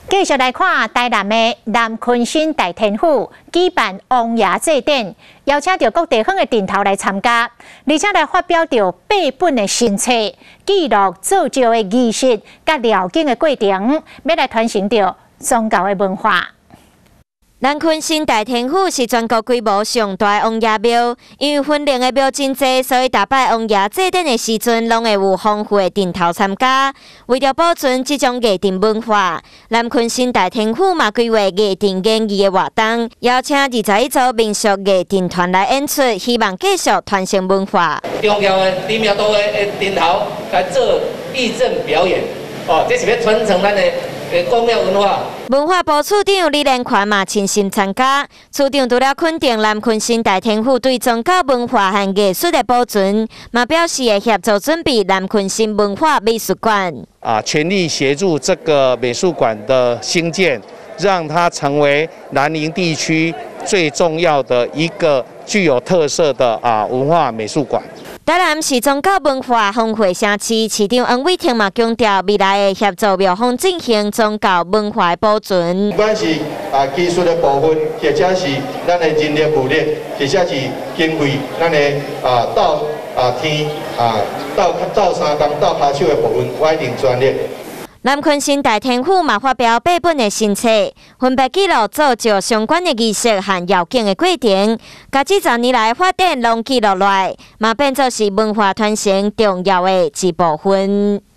继续来看台南的南昆新大天府举办王爷祭典，邀请到各地方的镇头来参加，而且来发表着8本的新册，记录造就的仪式甲疗境的过程，要来传承着宗教的文化。 南昆新大天府是全国规模上大王爷庙，因为分灵的庙真多，所以大摆王爷祭典的时阵，拢会有丰富的人头参加。为了保存这种艺阵文化，南昆新大天府嘛规划艺阵演艺的活动，邀请21组民俗艺阵团来演出，希望继续传承文化。 重要的里面多的人头来做义阵表演，这是要传承咱的。 公庙文化， 文化部处长李连宽嘛亲心参加。处长除了肯定南昆新大天府对宗教文化和艺术的保存，嘛表示会协助准备南昆新文化美术馆。 全力协助这个美术馆的兴建，让它成为南宁地区最重要的一个具有特色的文化美术馆。 台南是宗教文化丰富城市，市长王伟霆嘛强调，未来会协助庙方进行宗教文化的保存。 不管是技术的部分，或者是咱的人力物力，或者是经费，咱的到天到三工到下手的部分，我一定专业。 南昆新大天府嘛发表8本的新册，分别记录造就相关的仪式和遥境的过程，甲这10年来发展拢记录落来，嘛变作是文化传承重要的一部分。